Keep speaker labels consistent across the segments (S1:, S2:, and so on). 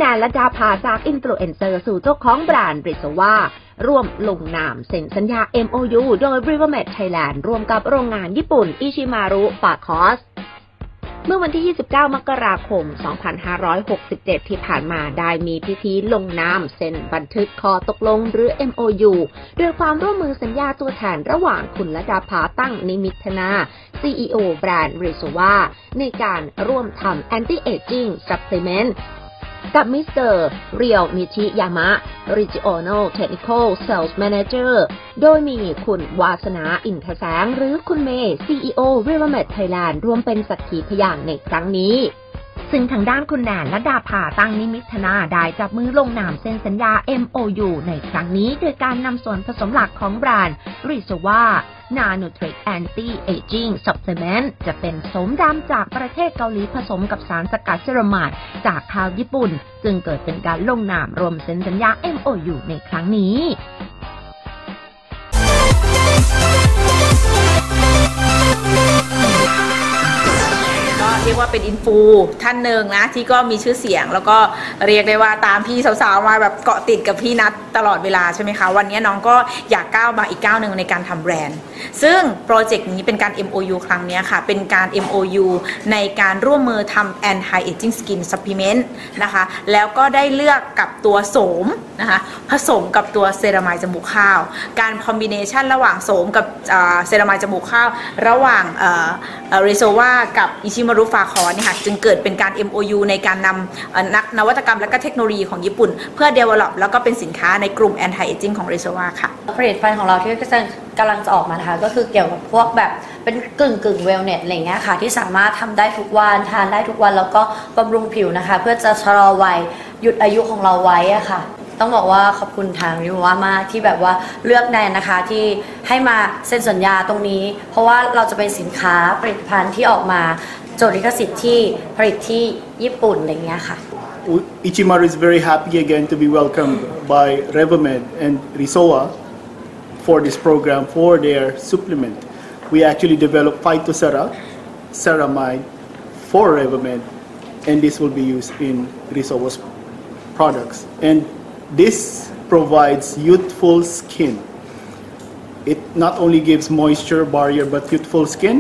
S1: นและดาภาจากอินฟลูเอนเซอร์สู่เจ้าของแบรนด์ริโซวาร่วมลงนามเซ็นสัญญา MOU โดย Rivermed Thailand ร่วมกับโรงงานญี่ปุ่นอิชิมารุปาคอสเมื่อวันที่ 29 มกราคม 2567 ที่ผ่านมาได้มีพิธีลงนามเซ็นบันทึกข้อตกลงหรือ MOU โดยความร่วมมือสัญญาตัวแทนระหว่างคุณละดาภาตั้งนิมิตนา CEO แบรนด์ริโซวาในการร่วมทำ Anti-Aging Supplement กับมิสเตอร์เรียวมิชิยามะ Regional Technical Sales Manager โดยมีคุณวาสนาอินทแสงหรือคุณเมย์ CEO Rivermed Thailand ร่วมเป็นสักขีพยานในครั้งนี้ซึ่งทางด้านคุณแนนและดาภาตั้งนิมิตนาได้จับมือลงนามเซ็นสัญญา MOU ในครั้งนี้โดยการนำส่วนผสมหลักของแบรนด์ริโซวา Nanotrick Anti-Aging Supplement จะเป็นโสมดำจากประเทศเกาหลีผสมกับสารสกัดเซรามายจากข้าวญี่ปุ่นจึงเกิดเป็นการลงนามรวมเซ็นสัญญา MOU ในครั้งนี้
S2: เรียกว่าเป็นอินฟูท่านหนึ่งนะที่ก็มีชื่อเสียงแล้วก็เรียกได้ว่าตามพี่สาวๆมาแบบเกาะติดกับพี่นัทตลอดเวลาใช่ไหมคะวันนี้น้องก็อยากก้าวมาอีกก้าวหนึ่งในการทำแบรนด์ซึ่งโปรเจกต์นี้เป็นการ MOU ครั้งนี้ค่ะเป็นการ MOU ในการร่วมมือทำ Anti-Aging Skin Supplement นะคะแล้วก็ได้เลือกกับตัวโสมนะคะผสมกับตัวเซรามายจมูกข้าวการคอมบิเนชันระหว่างโสมกับเซรามายจมูกข้าวระหว่างริโซวากับอิชิมารุฟาคอเนี่ยค่ะจึงเกิดเป็นการ MOU ในการนำนักนวัตกรรมและก็เทคโนโลยีของญี่ปุ่นเพื่อ develop แล้วก็เป็นสินค้าในกลุ่ม Anti-Aging ของริโซวาค่ะ
S3: ผลิตภัณฑ์ของเราที่กำลังจะออกมานะคะก็คือเกี่ยวกับพวกแบบเป็นกึ่งเวลเนสอะไรเงี้ยค่ะที่สามารถทำได้ทุกวันทานได้ทุกวันแล้วก็บำรุงผิวนะคะเพื่อจะชะลอวัยหยุดอายุของเราไว้อะค่ะต้องบอกว่าขอบคุณทางริวามากที่แบบว่าเลือกแนนนะคะที่ให้มาเซ็นสัญญาตรงนี้เพราะว่าเราจะเป็นสินค้าผลิตภัณฑ์ที่ออกมาจดลิขสิทธิ์ที่ผลิตที่ญี่ปุ่นอะไรเงี้ยค่ะ
S4: Ichimaru is very happy again to be welcomed by Rivermed and Risowa for this program for their supplement. We actually developed phytoceramide for Rivermed, and this will be used in Risowa's products. And this provides youthful skin. It not only gives moisture barrier but youthful skin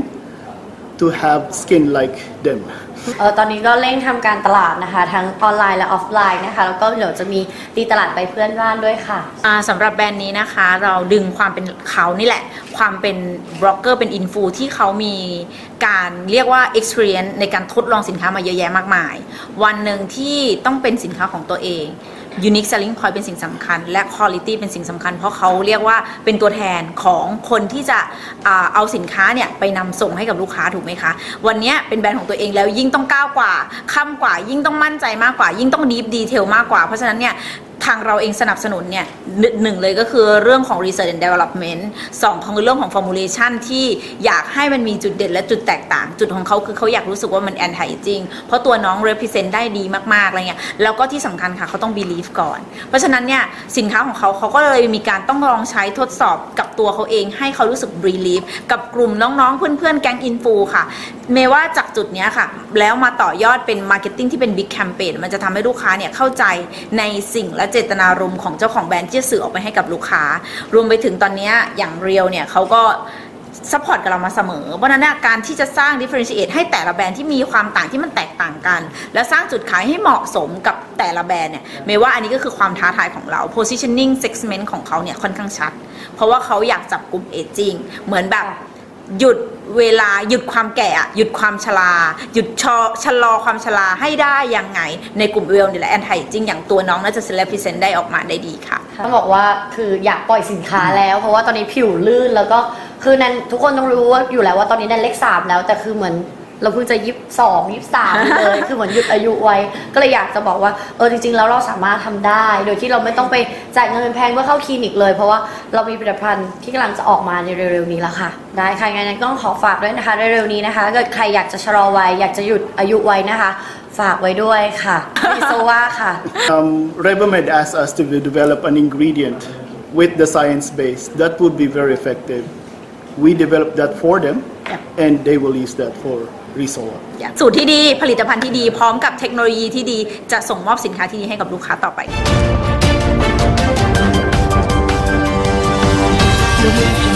S4: to have skin like them.
S3: ตอนนี้ก็เร่งทำการตลาดนะคะทั้งออนไลน์และออฟไลน์นะคะแล้วก็เดี๋ยวจะมีตีตลาดไปเพื่อนบ้านด้วยค่ะ
S2: สำหรับแบรนด์นี้นะคะเราดึงความเป็นเขานี่แหละความเป็นบล็อกเกอร์เป็นอินฟูที่เขามีการเรียกว่า experience ในการทดลองสินค้ามาเยอะแยะมากมายวันหนึ่งที่ต้องเป็นสินค้าของตัวเอง Unique Selling Point เป็นสิ่งสำคัญและ Quality เป็นสิ่งสำคัญเพราะเขาเรียกว่าเป็นตัวแทนของคนที่จะเอาสินค้าเนี่ยไปนำส่งให้กับลูกค้าถูกไหมคะวันนี้เป็นแบรนด์ของตัวเองแล้วยิ่งต้องก้าวกว่าข้ามกว่ายิ่งต้องมั่นใจมากกว่ายิ่งต้อง Deep Detail มากกว่าเพราะฉะนั้นเนี่ยทางเราเองสนับสนุนเนี่ยหนึ่งเลยก็คือเรื่องของ Research and Development 2คือเรื่องของ Formulation ที่อยากให้มันมีจุดเด่นและจุดแตกต่างจุดของเขาคือเขาอยากรู้สึกว่ามัน Anti-Aging เพราะตัวน้อง Represent ได้ดีมากๆอะไรเงี้ยแล้วก็ที่สำคัญค่ะเขาต้อง Believe ก่อนเพราะฉะนั้นเนี่ยสินค้าของเขาก็เลยมีการต้องลองใช้ทดสอบกับตัวเขาเองให้เขารู้สึก Believe กับกลุ่มน้องๆเพื่อนๆแก๊งอินฟูค่ะเมย์ว่าจากจุดนี้ค่ะแล้วมาต่อยอดเป็น Marketing ที่เป็น Big Campaign มันจะทำให้ลูกค้าเนี่ยเข้าใจในสิ่งและเจตนารมณ์ของเจ้าของแบรนด์ที่จะสื่อออกไปให้กับลูกค้ารวมไปถึงตอนนี้อย่างเรียวเนี่ยเขาก็ซัพพอร์ตกับเรามาเสมอเพราะนั้นการที่จะสร้าง differentiate ให้แต่ละแบรนด์ที่มีความต่างที่มันแตกต่างกันและสร้างจุดขายให้เหมาะสมกับแต่ละแบรนด์เนี่ยไม่ว่าอันนี้ก็คือความท้าทายของเรา positioning segment ของเขาเนี่ยค่อนข้างชัดเพราะว่าเขาอยากจับกลุ่ม aging เหมือนแบบหยุดเวลาหยุดความแก่หยุดความชราหยุดชะลอความชราให้ได้ยังไงในกลุ่มเวลนี่แหละแอนไทจริงอย่างตัวน้องน่าจะเซเลบพรีเซนต์ได้ออกมาได้ดีค่ะ
S3: ต้องบอกว่าคืออยากปล่อยสินค้าแล้วเพราะว่าตอนนี้ผิวลื่นแล้วก็คือนั้นทุกคนต้องรู้ว่าอยู่แล้วว่าตอนนี้นั้นเลข3แล้วแต่คือเหมือนเราเพิ่งจะ22 23เลยคือเหมือนหยุดอายุไว้ก็เลยอยากจะบอกว่าจริงๆแล้วเราสามารถทำได้โดยที่เราไม่ต้องไปจ่ายเงินแพงเพื่อเข้าคลินิกเลยเพราะว่าเรามีผลิตภัณฑ์ที่กำลังจะออกมาในเร็วๆนี้แล้วค่ะได้ค่ะงั้นก็ขอฝากด้วยนะคะเร็วๆนี้นะคะเกิดใครอยากจะชะลอวัยอยากจะหยุดอายุไว้นะคะฝากไว้ด้วยค่ะริโซวาค่ะ
S4: Rivermed asked us to develop an ingredient with the science base that would be very effective. We developed that for them, and they will use that for Risoa.
S2: สูตรที่ดีผลิตภัณฑ์ที่ดีพร้อมกับเทคโนโลยีที่ดีจะส่งมอบสินค้าที่ดีให้กับลูกค้าต่อไป